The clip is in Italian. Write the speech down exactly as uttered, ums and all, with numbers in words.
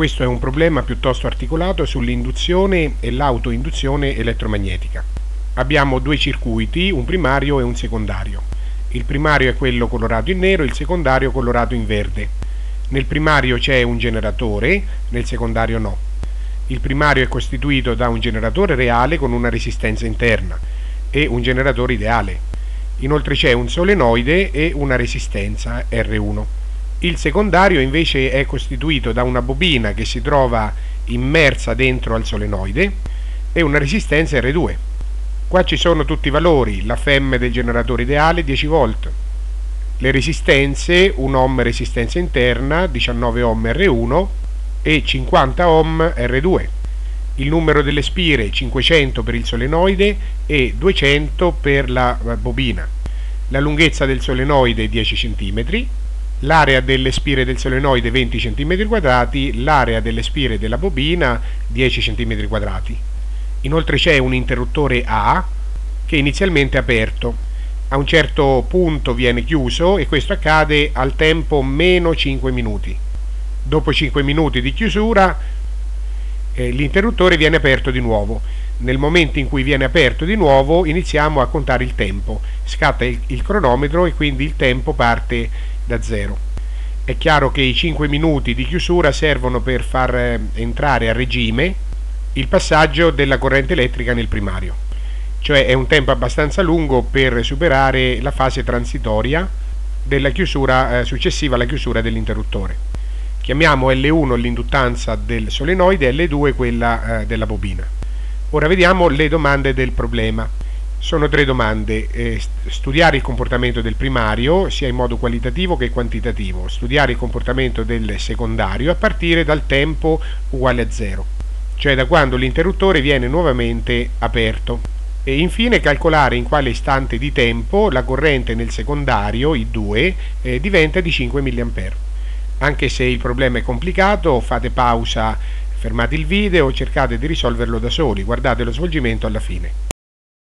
Questo è un problema piuttosto articolato sull'induzione e l'autoinduzione elettromagnetica. Abbiamo due circuiti, un primario e un secondario. Il primario è quello colorato in nero, il secondario colorato in verde. Nel primario c'è un generatore, nel secondario no. Il primario è costituito da un generatore reale con una resistenza interna e un generatore ideale. Inoltre c'è un solenoide e una resistenza R uno. Il secondario invece è costituito da una bobina che si trova immersa dentro al solenoide e una resistenza R due. Qua ci sono tutti i valori: la F E M del generatore ideale dieci volt, le resistenze un ohm resistenza interna, diciannove ohm R uno e cinquanta ohm R due, il numero delle spire cinquecento per il solenoide e duecento per la bobina, la lunghezza del solenoide dieci centimetri, l'area delle spire del solenoide venti centimetri quadrati, l'area delle spire della bobina dieci centimetri quadrati. Inoltre c'è un interruttore A che inizialmente è aperto, a un certo punto viene chiuso e questo accade al tempo meno cinque minuti. Dopo cinque minuti di chiusura eh, l'interruttore viene aperto di nuovo. Nel momento in cui viene aperto di nuovo iniziamo a contare il tempo, scatta il, il cronometro e quindi il tempo parte da zero. È chiaro che i cinque minuti di chiusura servono per far eh, entrare a regime il passaggio della corrente elettrica nel primario, cioè è un tempo abbastanza lungo per superare la fase transitoria della chiusura eh, successiva alla chiusura dell'interruttore. Chiamiamo L uno l'induttanza del solenoide e L due quella eh, della bobina. Ora vediamo le domande del problema. Sono tre domande: eh, studiare il comportamento del primario sia in modo qualitativo che quantitativo, studiare il comportamento del secondario a partire dal tempo uguale a zero, cioè da quando l'interruttore viene nuovamente aperto, e infine calcolare in quale istante di tempo la corrente nel secondario, I due, eh, diventa di cinque milliampere. Anche se il problema è complicato, fate pausa, fermate il video, cercate di risolverlo da soli, guardate lo svolgimento alla fine.